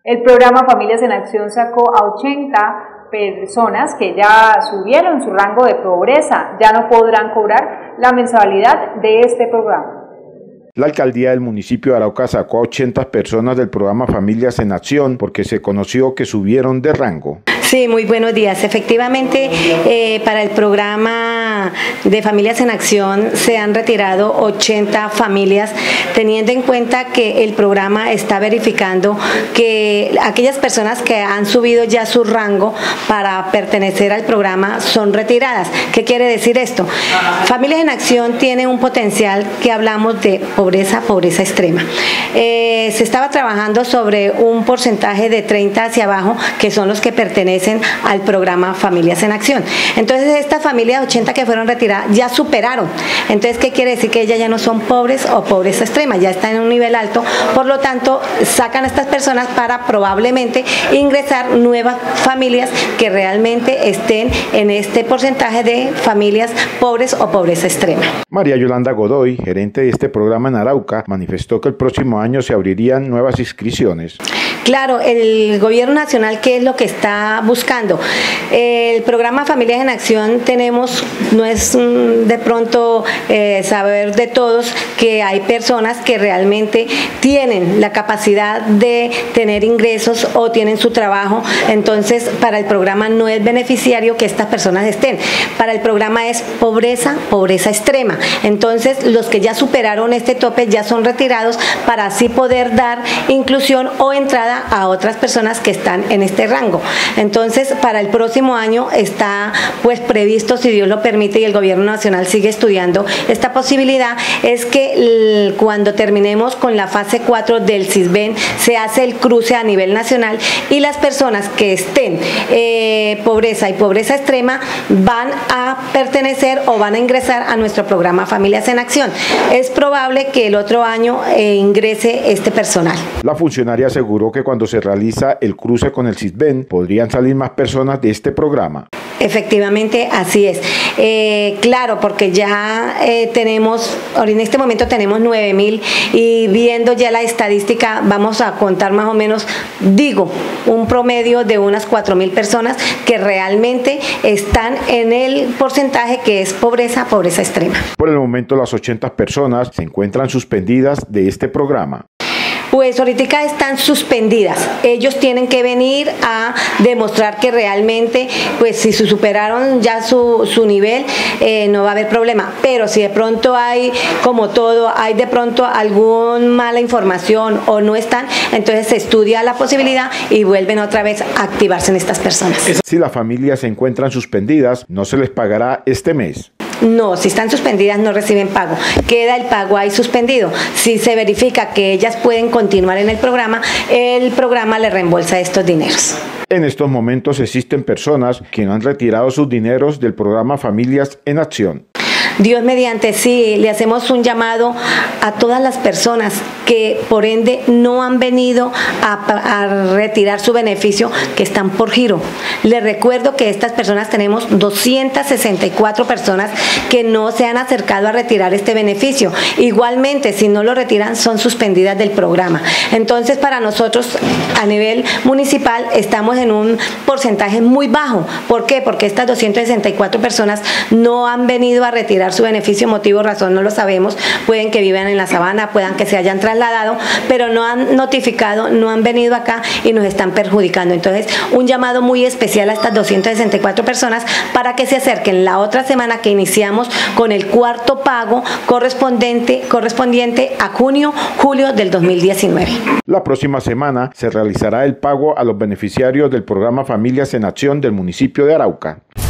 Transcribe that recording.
El programa Familias en Acción sacó a 80 personas que ya subieron su rango de pobreza, ya no podrán cobrar la mensualidad de este programa. La alcaldía del municipio de Arauca sacó a 80 personas del programa Familias en Acción porque se conoció que subieron de rango. Sí, muy buenos días. Efectivamente, para el programa de Familias en Acción se han retirado 80 familias, teniendo en cuenta que el programa está verificando que aquellas personas que han subido ya su rango para pertenecer al programa son retiradas. ¿Qué quiere decir esto? Familias en Acción tiene un potencial que hablamos de pobreza extrema. Se estaba trabajando sobre un porcentaje de 30 hacia abajo, que son los que pertenecen al programa Familias en Acción. Entonces estas familias 80 que fueron retiradas ya superaron. Entonces, ¿qué quiere decir? Que ellas ya no son pobres o pobreza extrema, ya están en un nivel alto, por lo tanto sacan a estas personas para probablemente ingresar nuevas familias que realmente estén en este porcentaje de familias pobres o pobreza extrema. María Yolanda Godoy, gerente de este programa en Arauca, manifestó que el próximo año se abrirían nuevas inscripciones. Claro, el gobierno nacional, ¿qué es lo que está buscando? El programa Familias en Acción no es de pronto saber de todos que hay personas que realmente tienen la capacidad de tener ingresos o tienen su trabajo, entonces para el programa no es beneficiario que estas personas estén. Para el programa es pobreza extrema. Entonces los que ya superaron este tope ya son retirados para así poder dar inclusión o entrada a otras personas que están en este rango. Entonces, para el próximo año está pues previsto, si Dios lo permite y el gobierno nacional sigue estudiando esta posibilidad, es que cuando terminemos con la fase 4 del SISBEN se hace el cruce a nivel nacional y las personas que estén pobreza y pobreza extrema van a pertenecer o van a ingresar a nuestro programa Familias en Acción. Es probable que el otro año ingrese este personal. La funcionaria aseguró que cuando se realiza el cruce con el SISBEN podrían salir más personas de este programa. Efectivamente, así es. Claro, porque ya tenemos, en este momento tenemos 9.000 y viendo ya la estadística vamos a contar más o menos, un promedio de unas 4.000 personas que realmente están en el porcentaje que es pobreza extrema. Por el momento las 80 personas se encuentran suspendidas de este programa. Pues ahorita están suspendidas. Ellos tienen que venir a demostrar que realmente, pues si superaron ya su nivel, no va a haber problema. Pero si de pronto hay, como todo, hay de pronto alguna mala información o no están, entonces se estudia la posibilidad y vuelven otra vez a activarse en estas personas. Si las familias se encuentran suspendidas, no se les pagará este mes. No, si están suspendidas no reciben pago, queda el pago ahí suspendido. Si se verifica que ellas pueden continuar en el programa le reembolsa estos dineros. En estos momentos existen personas que no han retirado sus dineros del programa Familias en Acción. Dios mediante, sí, le hacemos un llamado a todas las personas que por ende no han venido a retirar su beneficio, que están por giro. Les recuerdo que estas personas tenemos 264 personas que no se han acercado a retirar este beneficio. Igualmente, si no lo retiran, son suspendidas del programa. Entonces, para nosotros, a nivel municipal, estamos en un porcentaje muy bajo. ¿Por qué? Porque estas 264 personas no han venido a retirar su beneficio, motivo, razón, no lo sabemos, pueden que vivan en la sabana, puedan que se hayan trasladado, pero no han notificado, no han venido acá y nos están perjudicando. Entonces, un llamado muy especial a estas 264 personas para que se acerquen la otra semana que iniciamos con el cuarto pago correspondiente a junio-julio del 2019. La próxima semana se realizará el pago a los beneficiarios del programa Familias en Acción del municipio de Arauca.